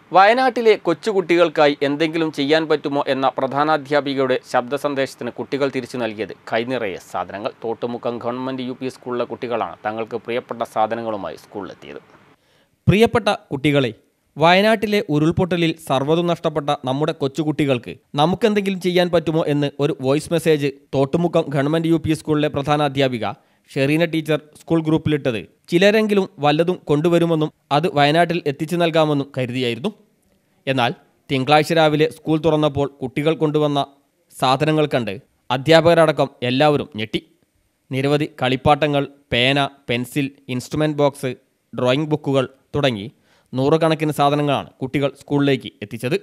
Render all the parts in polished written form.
വയനാട്ടിലെ കൊച്ചുകുട്ടികൾക്കായി എന്തെങ്കിലും ചെയ്യാൻ പറ്റുമോ എന്ന പ്രധാനാധ്യാപികയുടെ ശബ്ദ സന്ദേശത്തിന് കുട്ടികൾ തിരിച്ചു നൽകിയത് കൈനിറയെ സാധനങ്ങൾ. തോട്ടുമുക്കം ഗവൺമെൻറ് UP സ്കൂളിലെ കുട്ടികളാണ് തങ്ങൾക്ക് പ്രിയപ്പെട്ട സാധനങ്ങളുമായി സ്കൂളിലെത്തിയത്. പ്രിയപ്പെട്ട കുട്ടികളെ, വയനാട്ടിലെ ഉരുൾപൊട്ടലിൽ സർവ്വതും നഷ്ടപ്പെട്ട നമ്മുടെ കൊച്ചുകുട്ടികൾക്ക് നമുക്കെന്തെങ്കിലും ചെയ്യാൻ പറ്റുമോ എന്ന് ഒരു voice message Thottumukkam government UP സ്കൂളിലെ പ്രധാനാധ്യാപിക ഷെറീന ടീച്ചർ സ്കൂൾ ഗ്രൂപ്പിലിട്ടത് ചിലരെങ്കിലും വല്ലതും കൊണ്ടുവരുമെന്നും അത് വയനാട്ടിൽ എത്തിച്ചു നൽകാമെന്നും കരുതിയായിരുന്നു. എന്നാൽ തിങ്കളാഴ്ച രാവിലെ സ്കൂൾ തുറന്നപ്പോൾ കുട്ടികൾ കൊണ്ടുവന്ന സാധനങ്ങൾ കണ്ട് അധ്യാപകരടക്കം എല്ലാവരും ഞെട്ടി. നിരവധി കളിപ്പാട്ടങ്ങൾ, പേന, പെൻസിൽ, ഇൻസ്ട്രുമെൻറ്റ് ബോക്സ്, ഡ്രോയിങ് ബുക്കുകൾ തുടങ്ങി നൂറുകണക്കിന് സാധനങ്ങളാണ് കുട്ടികൾ സ്കൂളിലേക്ക് എത്തിച്ചത്.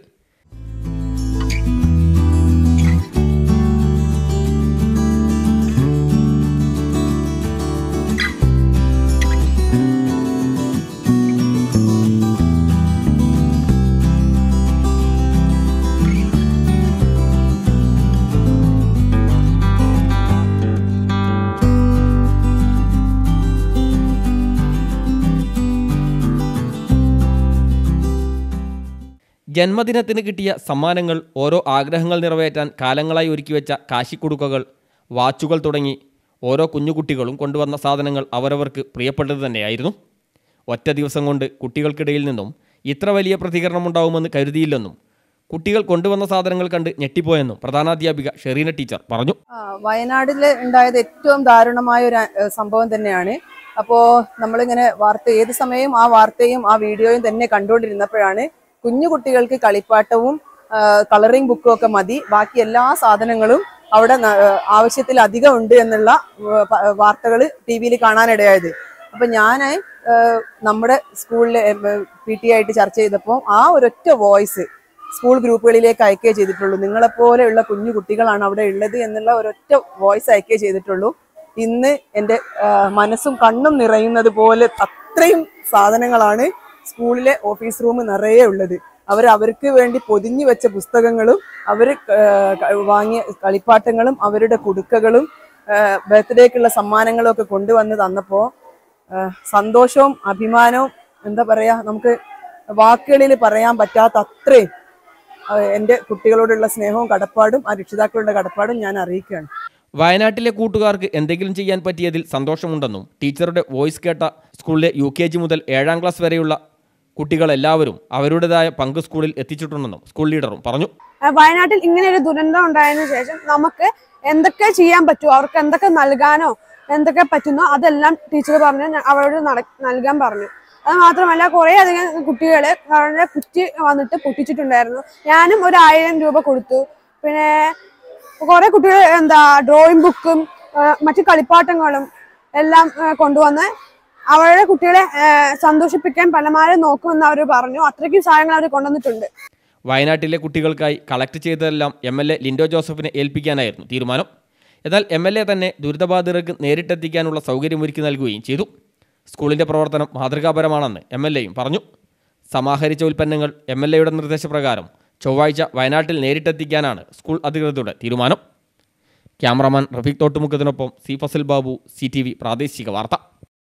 ജന്മദിനത്തിന് കിട്ടിയ സമ്മാനങ്ങൾ, ഓരോ ആഗ്രഹങ്ങൾ നിറവേറ്റാൻ കാലങ്ങളായി ഒരുക്കിവെച്ച കാശിക്കുടുക്കകൾ, വാച്ചുകൾ തുടങ്ങി ഓരോ കുഞ്ഞുകുട്ടികളും കൊണ്ടുവന്ന സാധനങ്ങൾ അവരവർക്ക് പ്രിയപ്പെട്ടത് തന്നെയായിരുന്നു. ഒറ്റ ദിവസം കൊണ്ട് കുട്ടികൾക്കിടയിൽ നിന്നും ഇത്ര വലിയ പ്രതികരണമുണ്ടാവുമെന്ന് കരുതിയില്ലെന്നും കുട്ടികൾ കൊണ്ടുവന്ന സാധനങ്ങൾ കണ്ട് ഞെട്ടിപ്പോയെന്നും പ്രധാനാധ്യാപിക ഷെറീന ടീച്ചർ പറഞ്ഞു. വയനാട്ടിൽ ഉണ്ടായത് ഏറ്റവും ദാരുണമായ ഒരു സംഭവം തന്നെയാണ്. അപ്പോൾ നമ്മളിങ്ങനെ ഏത് സമയവും ആ വാർത്തയും ആ വീഡിയോയും തന്നെ കണ്ടുകൊണ്ടിരുന്നപ്പോഴാണ് കുഞ്ഞു കുട്ടികൾക്ക് കളിപ്പാട്ടവും കളറിംഗ് ബുക്കും ഒക്കെ മതി, ബാക്കി എല്ലാ സാധനങ്ങളും അവിടെ ആവശ്യത്തിലധികം ഉണ്ട് എന്നുള്ള വാർത്തകൾ TV-യിൽ കാണാനിടയായത്. അപ്പം ഞാൻ നമ്മുടെ സ്കൂളിലെ PT ആയിട്ട് ചർച്ച ചെയ്തപ്പോൾ ആ ഒരൊറ്റ വോയിസ് സ്കൂൾ ഗ്രൂപ്പുകളിലേക്ക് അയക്കുകയേ ചെയ്തിട്ടുള്ളൂ. നിങ്ങളെപ്പോലെയുള്ള കുഞ്ഞു കുട്ടികളാണ് അവിടെ ഉള്ളത് എന്നുള്ള ഒരൊറ്റ വോയിസ് അയക്കുകയേ ചെയ്തിട്ടുള്ളൂ. ഇന്ന് എൻ്റെ മനസ്സും കണ്ണും നിറയുന്നത് പോലെ അത്രയും സാധനങ്ങളാണ് സ്കൂളിലെ ഓഫീസ് റൂം നിറയെ ഉള്ളത്. അവർക്ക് വേണ്ടി പൊതിഞ്ഞു വെച്ച പുസ്തകങ്ങളും അവർ വാങ്ങിയ കളിപ്പാട്ടങ്ങളും അവരുടെ കുടുക്കകളും ബർത്ത്ഡേക്കുള്ള സമ്മാനങ്ങളും ഒക്കെ കൊണ്ടുവന്ന് തന്നപ്പോൾ സന്തോഷവും അഭിമാനവും എന്താ പറയുക, നമുക്ക് വാക്കുകളിൽ പറയാൻ പറ്റാത്ത അത്രയും എൻ്റെ കുട്ടികളോടുള്ള സ്നേഹവും കടപ്പാടും ആ രക്ഷിതാക്കളുടെ കടപ്പാടും ഞാൻ അറിയിക്കുകയാണ്. വയനാട്ടിലെ കൂട്ടുകാർക്ക് എന്തെങ്കിലും ചെയ്യാൻ പറ്റിയതിൽ സന്തോഷമുണ്ടെന്നും ടീച്ചറുടെ വോയിസ് കേട്ട സ്കൂളിലെ UKG മുതൽ 7ാം ക്ലാസ് വരെയുള്ള കുട്ടികളെല്ലാവരും അവരുടേതായ പങ്ക് സ്കൂളിൽ എത്തിച്ചിട്ടുണ്ടെന്നും സ്കൂൾ ലീഡറും പറഞ്ഞു. വയനാട്ടിൽ ഇങ്ങനെ ഒരു ദുരന്തം ഉണ്ടായതിനു ശേഷം നമുക്ക് എന്തൊക്കെ ചെയ്യാൻ പറ്റുമോ, അവർക്ക് എന്തൊക്കെ നൽകാനോ എന്തൊക്കെ പറ്റുന്നോ അതെല്ലാം ടീച്ചർ പറഞ്ഞു അവരോട് നൽകാൻ പറഞ്ഞു. അത് മാത്രമല്ല കുറേ അധികം കുട്ടികൾ അവരുടെ കുറ്റി വന്നിട്ട് പൊട്ടിച്ചിട്ടുണ്ടായിരുന്നു. ഞാനും ഒരു 1000 രൂപ കൊടുത്തു. പിന്നെ കുറെ കുട്ടികൾ ഡ്രോയിങ് ബുക്കും മറ്റു കളിപ്പാട്ടങ്ങളും എല്ലാം കൊണ്ടുവന്ന് അവരുടെ കുട്ടികളെ സന്തോഷിപ്പിക്കാൻ പലമാരും നോക്കുമെന്ന് അവർ പറഞ്ഞു. അത്രയ്ക്കും സാധനങ്ങൾ അവർ കൊണ്ടുവന്നിട്ടുണ്ട്. വയനാട്ടിലെ കുട്ടികൾക്കായി കളക്ട് ചെയ്തതെല്ലാം MLA ലിൻഡോ ജോസഫിനെ ഏൽപ്പിക്കാനായിരുന്നു തീരുമാനം. എന്നാൽ MLA തന്നെ ദുരിതബാധിതർക്ക് നേരിട്ടെത്തിക്കാനുള്ള സൗകര്യമൊരുക്കി നൽകുകയും ചെയ്തു. സ്കൂളിൻ്റെ പ്രവർത്തനം മാതൃകാപരമാണെന്ന് MLAയും പറഞ്ഞു. സമാഹരിച്ച ഉൽപ്പന്നങ്ങൾ MLAയുടെ നിർദ്ദേശപ്രകാരം ചൊവ്വാഴ്ച വയനാട്ടിൽ നേരിട്ടെത്തിക്കാനാണ് സ്കൂൾ അധികൃതരുടെ തീരുമാനം. ക്യാമറാമാൻ റഫീഖ് തോട്ടുമുക്കത്തിനൊപ്പം C. ഫസൽ ബാബു, CTV പ്രാദേശിക വാർത്ത.